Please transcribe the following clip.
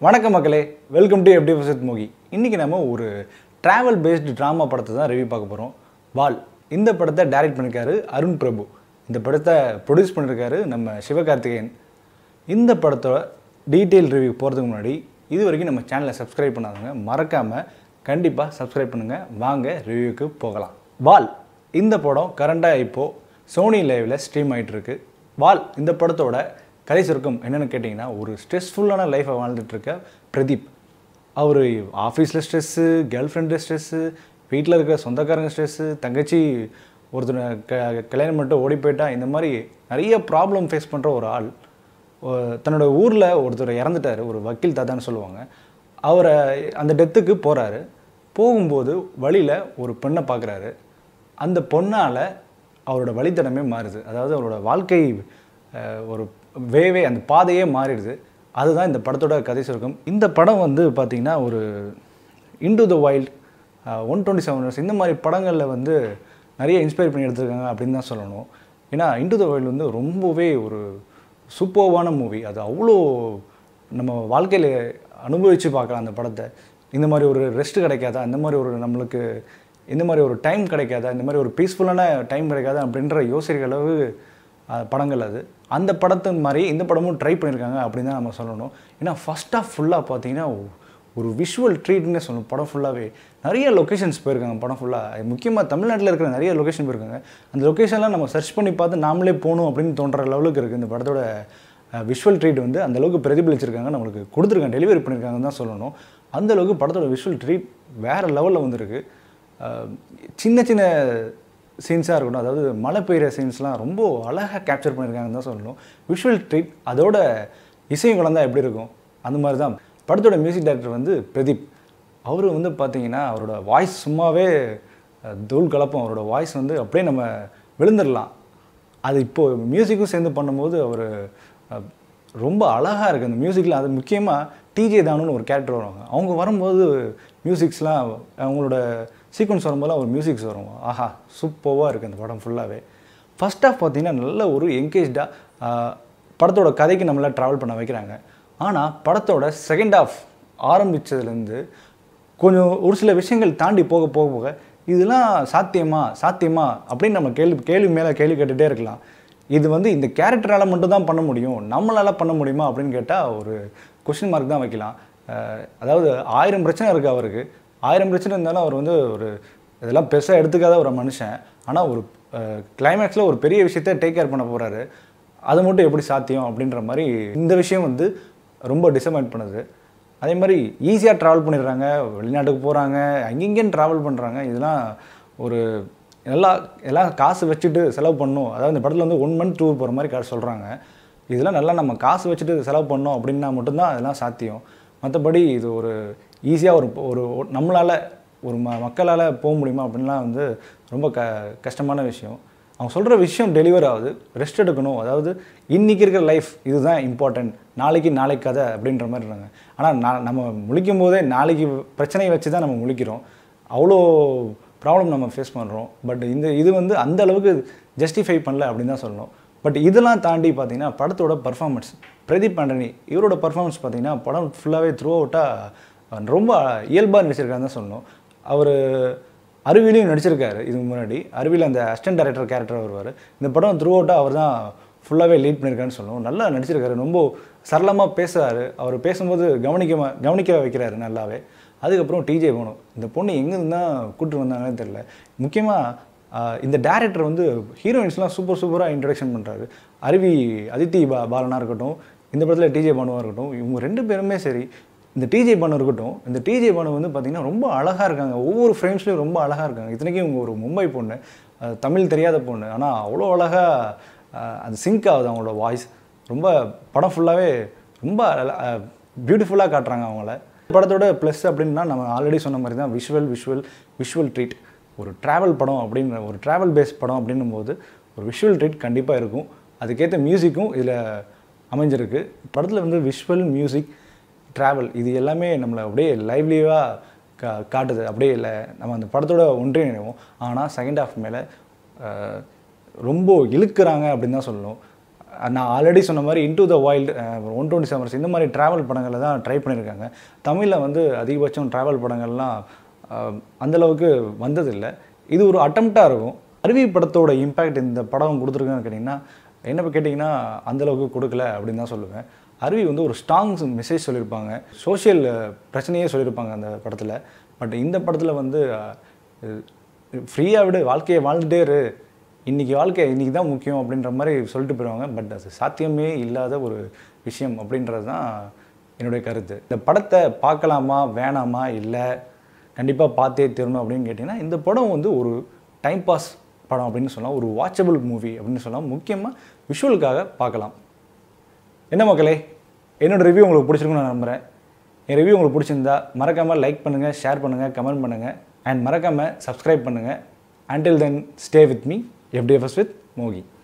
வணக்கம் மக்களே, welcome to FDFS with MOGI. இன்றைக்கி நம்ம ஒரு ட்ராவல் பேஸ்டு ட்ராமா படத்தை தான் ரிவ்யூ பார்க்க போகிறோம். வால். இந்த படத்தை டைரக்ட் பண்ணியிருக்காரு அருண் பிரபு. இந்த படத்தை ப்ரொடியூஸ் பண்ணியிருக்காரு நம்ம சிவகார்த்திகேயன். இந்த படத்தோட டீட்டெயில் ரிவ்யூ போகிறதுக்கு முன்னாடி இது வரைக்கும் நம்ம சேனலை சப்ஸ்கிரைப் பண்ணாதவங்க மறக்காமல் கண்டிப்பாக சப்ஸ்கிரைப் பண்ணுங்கள். வாங்க ரிவ்யூக்கு போகலாம். வால் இந்த படம் கரண்டாக இப்போது சோனி லைவில் ஸ்ட்ரீம் ஆகிட்டுருக்கு. வால் இந்த படத்தோட கதை சுருக்கம் என்னென்னு கேட்டிங்கன்னா, ஒரு ஸ்ட்ரெஸ்ஃபுல்லான லைஃப்பை வாழ்ந்துட்டுருக்க பிரதீப். அவர் ஆஃபீஸில் ஸ்ட்ரெஸ்ஸு, கேர்ள் ஃப்ரெண்டு ஸ்ட்ரெஸ்ஸு, வீட்டில் இருக்க சொந்தக்காரங்க ஸ்ட்ரெஸ்ஸு, தங்கச்சி ஒருத்தர் கல்யாணம் பண்ணிட்டு ஓடி போயிட்டா, இந்த மாதிரி நிறைய ப்ராப்ளம் ஃபேஸ் பண்ணுற ஒரு ஆள். தன்னோட ஊரில் ஒருத்தர் இறந்துட்டார், ஒரு வக்கீல் தாத்தான்னு சொல்லுவாங்க. அவரை அந்த டெத்துக்கு போகிறாரு. போகும்போது வழியில் ஒரு பெண்ணை பார்க்குறாரு. அந்த பொண்ணால் அவரோட வழித்தடமே மாறுது. அதாவது அவரோட வாழ்க்கை ஒரு அந்த பாதையே மாறிடுது. அதுதான் இந்த படத்தோட கதை சுருக்கம். இந்த படம் வந்து பார்த்திங்கன்னா ஒரு இன்டு த வைல்ட், 127 ஹவர்ஸ் இந்த மாதிரி படங்களில் வந்து நிறைய இன்ஸ்பயர் பண்ணி எடுத்துருக்காங்க அப்படின்னு தான் சொல்லணும். ஏன்னா இன்டு த வைல்ட் வந்து ரொம்பவே ஒரு சூப்பர்வான மூவி. அது அவ்வளோ நம்ம வாழ்க்கையில் அனுபவித்து பார்க்கலாம் அந்த படத்தை. இந்த மாதிரி ஒரு ரெஸ்ட் கிடைக்காதா, இந்த மாதிரி ஒரு நம்மளுக்கு இந்த மாதிரி ஒரு டைம் கிடைக்காதா, இந்த மாதிரி ஒரு பீஸ்ஃபுல்லான டைம் கிடைக்காதா அப்படின்ற யோசிக்கிற அளவு படங்கள் அது. அந்த படத்தின் மாதிரி இந்த படமும் ட்ரை பண்ணியிருக்காங்க அப்படின்னு தான் நம்ம சொல்லணும். ஏன்னா ஃபஸ்ட் ஆஃப் ஃபுல்லாக பார்த்தீங்கன்னா ஒரு விஷுவல் ட்ரீட்னே சொல்லணும். படம் ஃபுல்லாகவே நிறைய லொக்கேஷன்ஸ் போயிருக்காங்க. படம் ஃபுல்லாக முக்கியமாக தமிழ்நாட்டில் இருக்கிற நிறைய லொக்கேஷன் போயிருக்காங்க. அந்த லொக்கேஷன்லாம் நம்ம சர்ச் பண்ணி பார்த்து நாமளே போகணும் அப்படின்னு தோன்ற லெவலுக்கு இருக்குது. இந்த படத்தோட விஷுவல் ட்ரீட் வந்து அந்தளவுக்கு பிரதிபலிச்சிருக்காங்க, நம்மளுக்கு கொடுத்துருக்காங்க, டெலிவரி பண்ணியிருக்காங்கன்னு தான் சொல்லணும். அந்தளவுக்கு படத்தோட விஷுவல் ட்ரீட் வேறு லெவலில் வந்துருக்கு. சின்ன சின்ன சீன்ஸாக இருக்கட்டும், அதாவது மழை பெய்கிற சீன்ஸ்லாம் ரொம்ப அழகாக கேப்சர் பண்ணியிருக்காங்கன்னு தான் சொல்லணும். விஷுவல் ட்ரீட் அதோட இசையும் கலந்தால் எப்படி இருக்கும் அந்த மாதிரி தான். படத்தோட மியூசிக் டைரக்டர் வந்து பிரதீப். அவர் வந்து பார்த்திங்கன்னா அவரோட வாய்ஸ் சும்மாவே தூள் கலப்பம். அவரோட வாய்ஸ் வந்து அப்படியே நம்ம விழுந்துடலாம். அது இப்போது மியூசிக்கும் சேர்ந்து பண்ணும்போது அவர் ரொம்ப அழகாக இருக்குது அந்த மியூசிக்கில். அது முக்கியமாக டிஜே தானுன்னு ஒரு கேரக்டர் வருவாங்க. அவங்க வரும்போது மியூசிக்ஸ்லாம் அவங்களோட சீக்வன்ஸ் வரும்போதெல்லாம் ஒரு மியூசிக்ஸ் வரும். ஆஹா, சூப்பராக இருக்குது அந்த படம் ஃபுல்லாகவே. ஃபஸ்ட் ஆஃப் பார்த்திங்கன்னா நல்ல ஒரு என்கேஜ்டாக படத்தோட கதைக்கு நம்மளை ட்ராவல் பண்ண வைக்கிறாங்க. ஆனால் படத்தோட செகண்ட் ஆஃப் ஆரம்பித்ததுலேருந்து கொஞ்சம் ஒரு சில விஷயங்கள் தாண்டி போக போக போக இதெல்லாம் சாத்தியமா அப்படின்னு நம்ம கேள்வி மேலே கேள்வி கேட்டுகிட்டே இருக்கலாம். இது வந்து இந்த கேரக்டரால் மட்டும்தான் பண்ண முடியும், நம்மளால் பண்ண முடியுமா அப்படின்னு கேட்டால் ஒரு கொஸ்டின் மார்க் தான் வைக்கலாம். அதாவது 1000 பிரச்சனை இருக்குது அவருக்கு. 1000 பிரச்சனை இருந்தாலும் அவர் வந்து ஒரு இதெல்லாம் பெருசாக எடுத்துக்காத ஒரு மனுஷன். ஆனால் ஒரு கிளைமேக்ஸில் ஒரு பெரிய விஷயத்தை டேக் கேர் பண்ண போகிறாரு. அது மட்டும் எப்படி சாத்தியம் அப்படின்ற மாதிரி இந்த விஷயம் வந்து ரொம்ப டிசப்பாயிண்ட் பண்ணுது. அதே மாதிரி ஈஸியாக ட்ராவல் பண்ணிடுறாங்க, வெளிநாட்டுக்கு போகிறாங்க, அங்கேயும் ட்ராவல் பண்ணுறாங்க. இதெல்லாம் ஒரு எல்லாம் காசு வச்சுட்டு செலவு பண்ணணும். அதாவது இந்த படத்தில் வந்து 1 மந்த் டூர் போகிற மாதிரி காசு சொல்கிறாங்க. இதெல்லாம் நல்லா நம்ம காசு வச்சுட்டு செலவு பண்ணோம் அப்படின்னா மட்டும்தான் அதெல்லாம் சாத்தியம். மற்றபடி இது ஒரு ஈஸியாக ஒரு நம்மளால் ஒரு மக்களால் போக முடியுமா அப்படின்லாம் வந்து ரொம்ப கஷ்டமான விஷயம். அவங்க சொல்கிற விஷயம் டெலிவர் ஆகுது. ரெஸ்ட் எடுக்கணும், அதாவது இன்றைக்கி இருக்கிற லைஃப் இதுதான் இம்பார்ட்டன்ட், நாளைக்கு கதை அப்படின்ற மாதிரி இருக்காங்க. ஆனால் நம்ம முழிக்கும் போதே நாளைக்கு பிரச்சனையை வச்சு தான் நம்ம முழிக்கிறோம். அவ்வளோ ப்ராப்ளம் நம்ம ஃபேஸ் பண்ணுறோம். பட் இது வந்து அந்த அளவுக்கு ஜஸ்டிஃபை பண்ணல அப்படின்னு தான் சொல்லணும். பட் இதெல்லாம் தாண்டி பார்த்திங்கன்னா படத்தோட பர்ஃபார்மன்ஸ், பிரதீப் ஆண்டனி இவரோட பர்ஃபார்மன்ஸ் பார்த்திங்கன்னா படம் ஃபுல்லாகவே த்ரூ அவுட்டாக ரொம்ப இயல்பாக நடிச்சிருக்காருன்னு தான் சொல்லணும். அவர் அருவிலையும் நடிச்சிருக்காரு. இதுக்கு முன்னாடி அருவியில் அந்த அசிஸ்டன்ட் டைரக்டர் கேரக்டர் வருவார். இந்த படம் த்ரூ அவுட்டாக அவர் தான் ஃபுல்லாகவே லீட் பண்ணியிருக்காருன்னு சொல்லணும். நல்லா நடிச்சிருக்காரு. ரொம்ப சரளமாக பேசுகிறாரு. அவர் பேசும்போது கவனிக்க வைக்கிறாரு நல்லாவே. அதுக்கப்புறம் டிஜே போகணும். இந்த பொண்ணு எங்கேருந்து தான் கூப்பிட்டு வந்தாங்கன்னு தெரியல. முக்கியமாக இந்த டேரக்டர் வந்து ஹீரோயின்ஸ்லாம் சூப்பராக இன்ட்ரடக்ஷன் பண்ணுறாரு. அதித்தி பாலனாக இருக்கட்டும், இந்த படத்தில் டிஜே பானுவாக இருக்கட்டும், இவங்க 2 பேருமே சரி. இந்த டிஜே பானு இருக்கட்டும், இந்த டிஜே பானு வந்து பார்த்திங்கன்னா ரொம்ப அழகாக இருக்காங்க. ஒவ்வொரு ஃப்ரேம்ஸ்லேயும் ரொம்ப அழகாக இருக்காங்க. இத்தனைக்கும் இவங்க ஒரு மும்பை பொண்ணு, தமிழ் தெரியாத பொண்ணு. ஆனால் அவ்வளோ அழகாக அது சிங்க் ஆகுது அவங்களோட வாய்ஸ். ரொம்ப படம் ஃபுல்லாகவே ரொம்ப பியூட்டிஃபுல்லாக காட்டுறாங்க அவங்கள. படத்தோட ப்ளஸ் அப்படின்னா நம்ம ஆல்ரெடி சொன்ன மாதிரி தான் விஷுவல் ட்ரீட். ஒரு ட்ராவல் படம் அப்படின்ற ஒரு ட்ராவல் பேஸ்ட் படம் அப்படின்னும் போது ஒரு விஷுவல் ட்ரீட் கண்டிப்பாக இருக்கும். அதுக்கேற்ற மியூசிக்கும் இதில் அமைஞ்சிருக்கு. படத்தில் வந்து விஷுவல், மியூசிக், ட்ராவல் இது எல்லாமே நம்மளை அப்படியே லைவ்லியாக காட்டுது. அப்படியே இல்லை நம்ம அந்த படத்தோட ஒன்றிணைவோம். ஆனால் செகண்ட் ஹாஃப் மேலே ரொம்ப இழுக்கிறாங்க அப்படின்னு தான் சொல்லணும். நான் ஆல்ரெடி சொன்ன மாதிரி இன்டு த வைல்டு 127 இந்த மாதிரி ட்ராவல் படங்களை தான் ட்ரை பண்ணியிருக்காங்க. தமிழில் வந்து அதிகபட்சம் ட்ராவல் படங்கள்லாம் அந்தளவுக்கு வந்ததில்லை. இது ஒரு அட்டம்ப்டாக இருக்கும். அருவி படத்தோட இம்பேக்ட் இந்த படம் கொடுத்துருக்கான்னு கேட்டிங்கன்னா, என்ன கேட்டிங்கன்னா அந்தளவுக்கு கொடுக்கல அப்படின்னு தான் சொல்லுவேன். அருவி வந்து ஒரு ஸ்ட்ராங் மெசேஜ் சொல்லியிருப்பாங்க, சோஷியல் பிரச்சனையே சொல்லியிருப்பாங்க அந்த படத்தில். பட் இந்த படத்தில் வந்து ஃப்ரீயாக விடு, வாழ்க்கையை வாழ்ந்துட்டே இரு, இன்றைக்கி வாழ்க்கை இன்றைக்கி தான் முக்கியம் அப்படின்ற மாதிரி சொல்லிட்டு போயிடுவாங்க. பட் அது சாத்தியமே இல்லாத ஒரு விஷயம் அப்படின்றது தான் என்னுடைய கருத்து. இந்த படத்தை பார்க்கலாமா வேணாமா, இல்லை கண்டிப்பாக பார்த்தே தீரணும் அப்படின்னு கேட்டிங்கன்னா, இந்த படம் வந்து ஒரு டைம் பாஸ் படம் அப்படின்னு சொல்லலாம், ஒரு வாட்சபிள் மூவி அப்படின்னு சொல்லலாம். முக்கியமாக விஷுவலுக்காக பார்க்கலாம். என்ன மக்களே, என்னோடய ரிவ்யூ உங்களுக்கு பிடிச்சிருக்குன்னு நான் நம்புகிறேன். என் ரிவ்யூ உங்களுக்கு பிடிச்சிருந்தா மறக்காமல் லைக் பண்ணுங்கள், ஷேர் பண்ணுங்கள், கமெண்ட் பண்ணுங்கள் அண்ட் மறக்காமல் சப்ஸ்கிரைப் பண்ணுங்கள். Until then, stay with me, FDFS with MOGI.